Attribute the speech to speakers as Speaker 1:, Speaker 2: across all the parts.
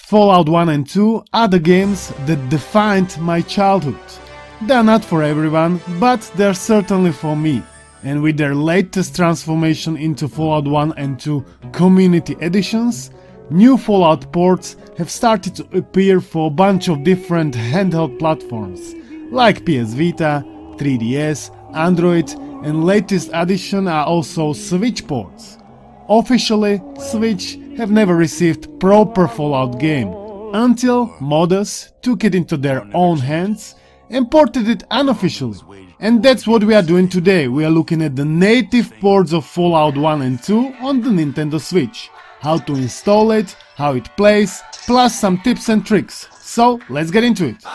Speaker 1: Fallout 1 and 2 are the games that defined my childhood. They are not for everyone, but they're certainly for me. And with their latest transformation into Fallout 1 and 2 Community Editions, new Fallout ports have started to appear for a bunch of different handheld platforms, like PS Vita, 3DS, Android, and latest addition are also Switch ports. Officially, Switch have never received proper Fallout game, until modders took it into their own hands and ported it unofficially. And that's what we are doing today. We are looking at the native ports of Fallout 1 and 2 on the Nintendo Switch, how to install it, how it plays, plus some tips and tricks. So let's get into it.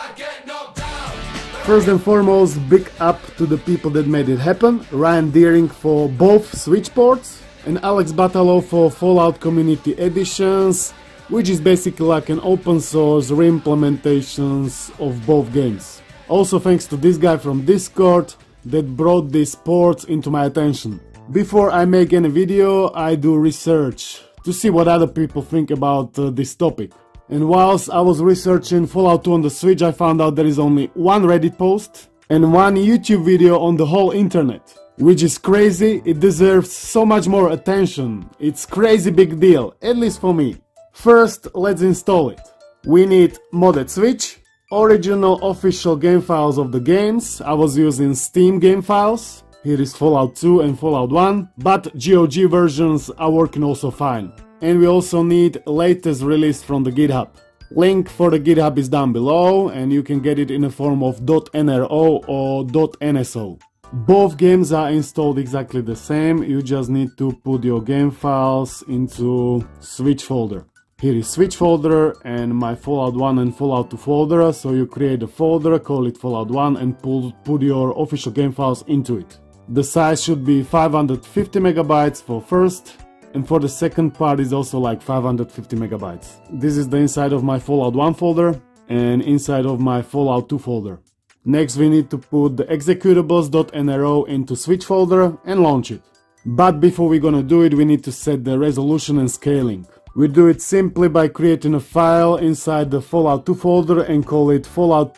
Speaker 1: First and foremost, big up to the people that made it happen. Ryan Deering for both Switch ports and Alex Batalo for Fallout Community Editions, which is basically like an open source re-implementations of both games. Also thanks to this guy from Discord that brought these ports into my attention. Before I make any video, I do research to see what other people think about this topic. And whilst I was researching Fallout 2 on the Switch, I found out there is only one Reddit post and one YouTube video on the whole internet. Which is crazy, it deserves so much more attention. It's crazy big deal, at least for me. First, let's install it. We need modded Switch, original official game files of the games. I was using Steam game files. Here is Fallout 2 and Fallout 1, but GOG versions are working also fine. And we also need latest release from the GitHub. Link for the GitHub is down below, and you can get it in a form of .nro or .nso. Both games are installed exactly the same, you just need to put your game files into Switch folder. Here is Switch folder and my Fallout 1 and Fallout 2 folder, so you create a folder, call it Fallout 1 and put your official game files into it. The size should be 550 megabytes for first, and for the second part is also like 550 megabytes. This is the inside of my Fallout 1 folder and inside of my Fallout 2 folder. Next we need to put the executables.nro into Switch folder and launch it. But before we're gonna do it, we need to set the resolution and scaling. We do it simply by creating a file inside the Fallout 2 folder and call it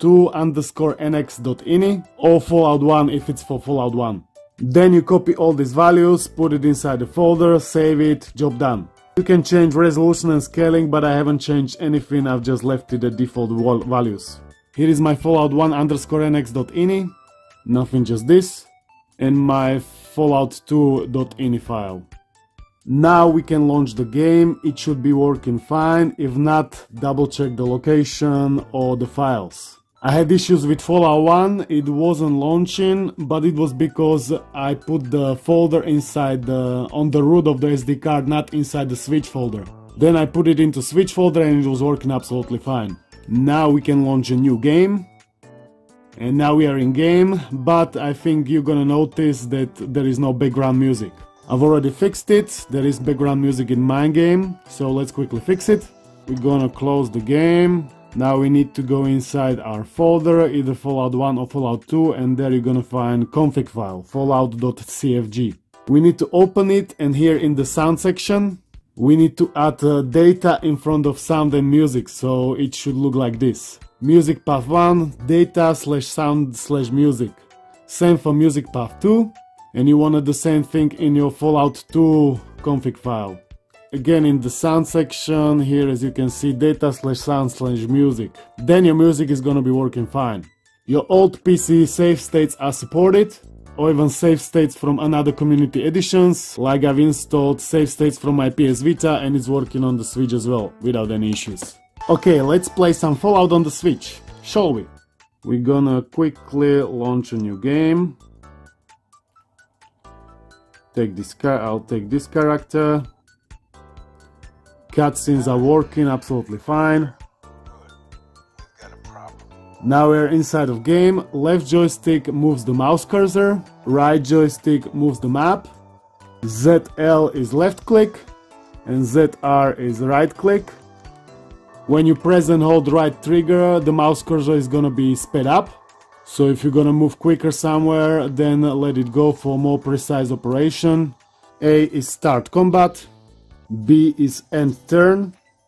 Speaker 1: fallout2_nx.ini or Fallout 1 if it's for Fallout 1. Then you copy all these values, put it inside the folder, save it, job done. You can change resolution and scaling, but I haven't changed anything, I've just left it at default values. Here is my fallout1_nx.ini, nothing, just this, and my fallout2.ini file. Now we can launch the game, it should be working fine, if not, double check the location or the files. I had issues with Fallout 1, it wasn't launching, but it was because I put the folder inside on the root of the SD card, not inside the Switch folder. Then I put it into Switch folder and it was working absolutely fine. Now we can launch a new game. And now we are in game, but I think you're gonna notice that there is no background music. I've already fixed it, there is background music in my game, so let's quickly fix it. We're gonna close the game. Now we need to go inside our folder, either Fallout 1 or Fallout 2, and there you're gonna find config file, fallout.cfg. We need to open it, and here in the sound section, we need to add data in front of sound and music, so it should look like this. Music path 1, data/sound/music. Same for music path 2, and you wanted the same thing in your Fallout 2 config file. Again in the sound section, here as you can see data/sound/music. Then your music is gonna be working fine. Your old PC save states are supported, or even save states from another community editions, like I've installed save states from my PS Vita and it's working on the Switch as well, without any issues. Okay, let's play some Fallout on the Switch, shall we? We're gonna quickly launch a new game. I'll take this character. Cutscenes are working absolutely fine. Now we're inside of game, left joystick moves the mouse cursor, right joystick moves the map, ZL is left click, and ZR is right click. When you press and hold right trigger, the mouse cursor is gonna be sped up. So if you're gonna move quicker somewhere, then let it go for more precise operation. A is start combat, B is end turn,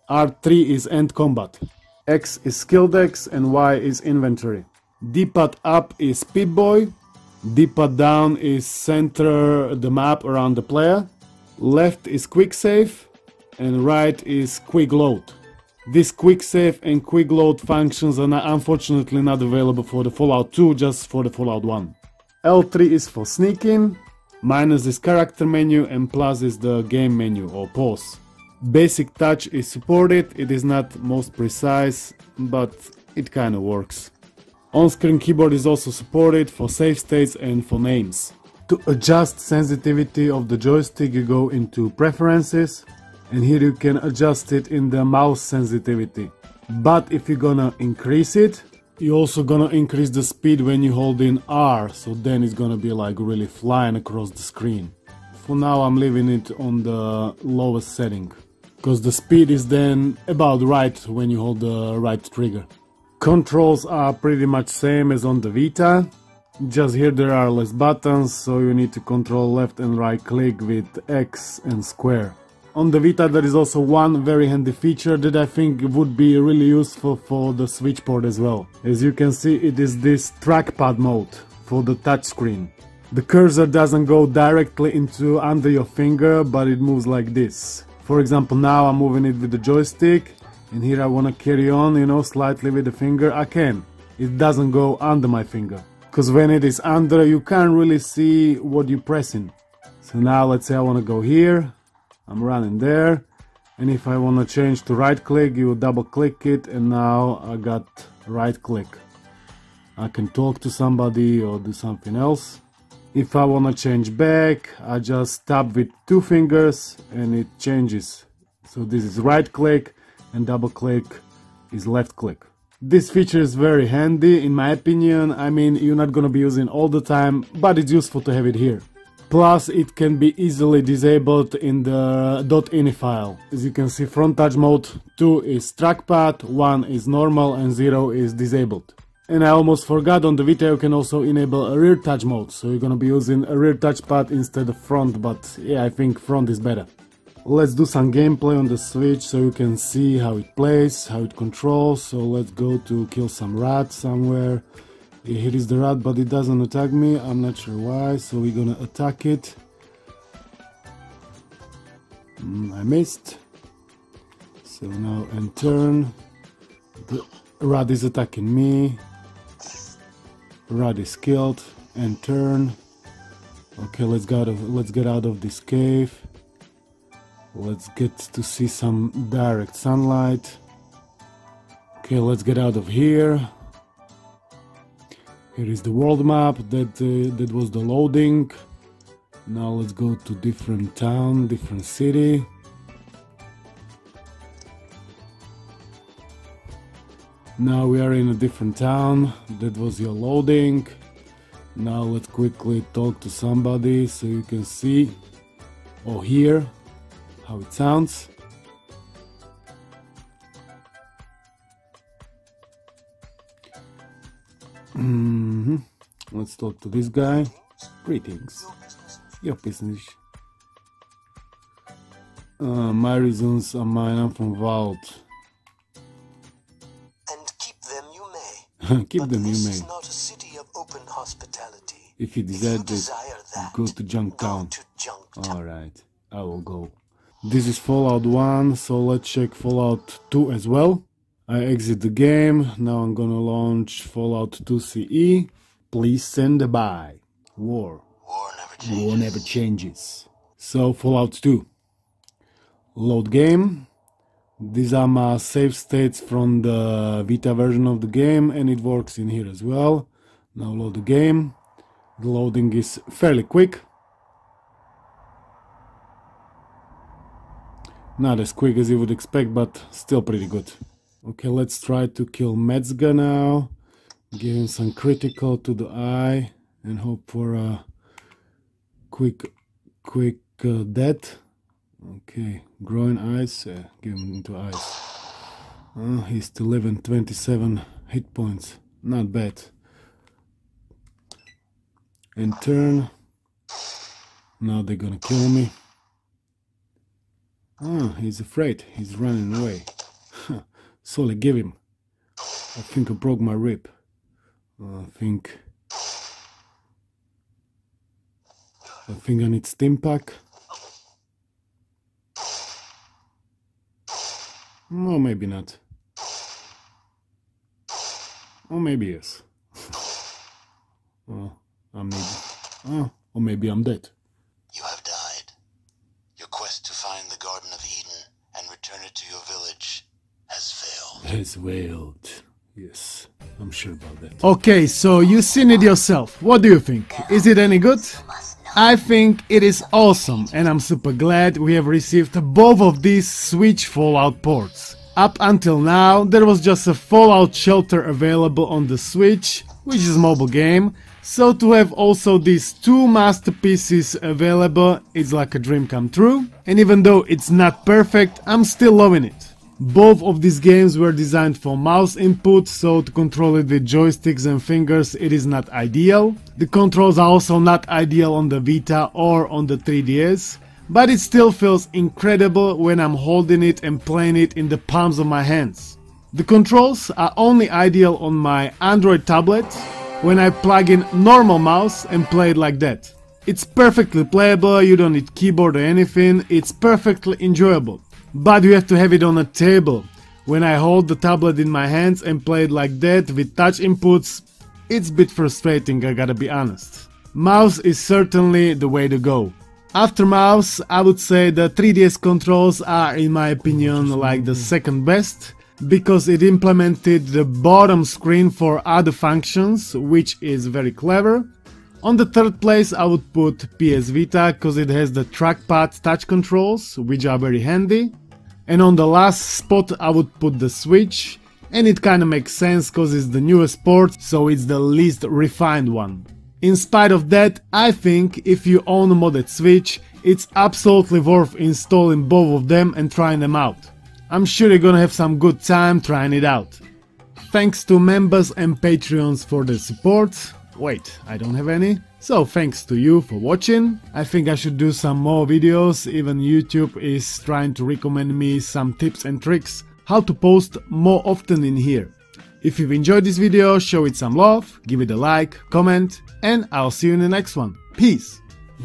Speaker 1: R3 is end combat. X is skill decks and Y is inventory. D-pad up is Speed Boy. D-pad down is center the map around the player. Left is quick save and right is quick load. This quick save and quick load functions are unfortunately not available for the Fallout 2, just for the Fallout 1. L3 is for sneaking, minus is character menu and plus is the game menu or pause. Basic touch is supported, it is not most precise, but it kinda works. On-screen keyboard is also supported for save states and for names. To adjust sensitivity of the joystick you go into preferences, and here you can adjust it in the mouse sensitivity. But if you're gonna increase it, you're also gonna increase the speed when you hold in R, so then it's gonna be like really flying across the screen. For now I'm leaving it on the lowest setting, because the speed is then about right when you hold the right trigger. Controls are pretty much same as on the Vita, just here there are less buttons, so you need to control left and right click with X and square. On the Vita there is also one very handy feature that I think would be really useful for the Switch port as well. As you can see, it is this trackpad mode for the touchscreen. The cursor doesn't go directly into under your finger, but it moves like this. For example, now I'm moving it with the joystick, and here I want to carry on, you know, slightly with the finger, I can. It doesn't go under my finger. Because when it is under, you can't really see what you're pressing. So now let's say I want to go here. I'm running there, and if I want to change to right click, you double click it, and now I got right click. I can talk to somebody or do something else. If I want to change back, I just tap with two fingers and it changes. So this is right click and double click is left click. This feature is very handy in my opinion. I mean, you're not gonna be using all the time, but it's useful to have it here. Plus, it can be easily disabled in the .ini file. As you can see, front touch mode 2 is trackpad, 1 is normal and 0 is disabled. And I almost forgot, on the Vita you can also enable a rear touch mode, so you're gonna be using a rear touchpad instead of front, but yeah, I think front is better. Let's do some gameplay on the Switch so you can see how it plays, how it controls. So let's go to kill some rats somewhere. Here is the rat, but it doesn't attack me, I'm not sure why, so we're gonna attack it. I missed. So now and turn. The rat is attacking me. Rat is killed. And turn. Okay, let's get out of this cave. Let's get to see some direct sunlight. Okay, let's get out of here. Here is the world map, that was the loading. Now let's go to different town, different city. Now we are in a different town, that was your loading. Now let's quickly talk to somebody so you can see or hear how it sounds. Let's talk to this guy. Greetings. Your business. My reasons are mine. I'm from Vault.
Speaker 2: And keep them you may.
Speaker 1: Keep
Speaker 2: but
Speaker 1: them you
Speaker 2: this
Speaker 1: may.
Speaker 2: is not a city of open hospitality.
Speaker 1: If you desire
Speaker 2: that,
Speaker 1: go to Junktown.
Speaker 2: Junktown.
Speaker 1: Alright, I will go. This is Fallout 1, so let's check Fallout 2 as well. I exit the game. Now I'm gonna launch Fallout 2 CE. Please stand by. War never changes. So Fallout 2. Load game. These are my save states from the Vita version of the game, and it works in here as well. Now load the game. The loading is fairly quick. Not as quick as you would expect, but still pretty good. Okay, let's try to kill Metzger now. Give him some critical to the eye and hope for a quick death. Okay, growing eyes, give him into eyes. He's still living, 27 hit points, not bad. And turn. Now they're gonna kill me. He's afraid, he's running away. Sully, give him. I think I broke my rib. I think I need stim pack. No, maybe not. Or maybe yes. Oh, I'm maybe. Oh, or maybe I'm dead.
Speaker 2: You have died. Your quest to find the Garden of Eden and return it to your village has failed.
Speaker 1: Has failed. Yes, I'm sure about that. Okay, so you've seen it yourself. What do you think? Is it any good? I think it is awesome, and I'm super glad we have received both of these Switch Fallout ports. Up until now, there was just a Fallout Shelter available on the Switch, which is a mobile game, so to have also these two masterpieces available is like a dream come true, and even though it's not perfect, I'm still loving it. Both of these games were designed for mouse input, so to control it with joysticks and fingers it is not ideal. The controls are also not ideal on the Vita or on the 3DS, but it still feels incredible when I'm holding it and playing it in the palms of my hands. The controls are only ideal on my Android tablet when I plug in normal mouse and play it like that. It's perfectly playable, you don't need keyboard or anything, it's perfectly enjoyable. But you have to have it on a table. When I hold the tablet in my hands and play it like that with touch inputs, it's a bit frustrating, I gotta be honest. Mouse is certainly the way to go. After mouse, I would say the 3DS controls are, in my opinion, like the second best, because it implemented the bottom screen for other functions, which is very clever. On the third place I would put PS Vita, cause it has the trackpad touch controls, which are very handy. And on the last spot I would put the Switch, and it kinda makes sense cause it's the newest port, so it's the least refined one. In spite of that, I think if you own a modded Switch, it's absolutely worth installing both of them and trying them out. I'm sure you're gonna have some good time trying it out. Thanks to members and Patreons for the support. Wait, I don't have any. So thanks to you for watching. I think I should do some more videos, even YouTube is trying to recommend me some tips and tricks how to post more often in here. If you've enjoyed this video, show it some love, give it a like, comment, and I'll see you in the next one. Peace!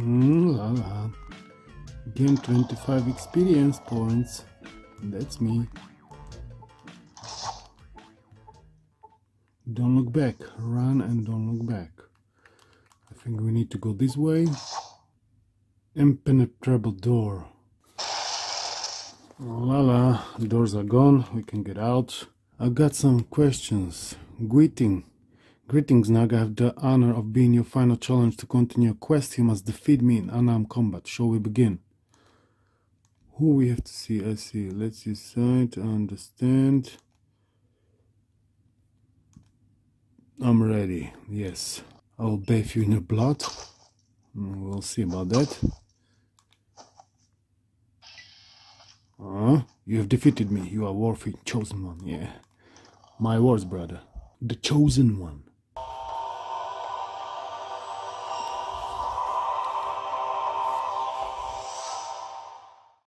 Speaker 1: Gain 25 experience points. That's me. Don't look back. Run and don't look back. I think we need to go this way. Impenetrable door. Voila, doors are gone. We can get out. I've got some questions. Greetings, Naga. I have the honor of being your final challenge to continue your quest. You must defeat me in unarmed combat. Shall we begin? Who we have to see? I see. Let's decide. Understand. I'm ready. Yes. I'll bathe you in your blood. We'll see about that. You have defeated me. You are worthy, chosen one. Yeah. My words, brother. The chosen one.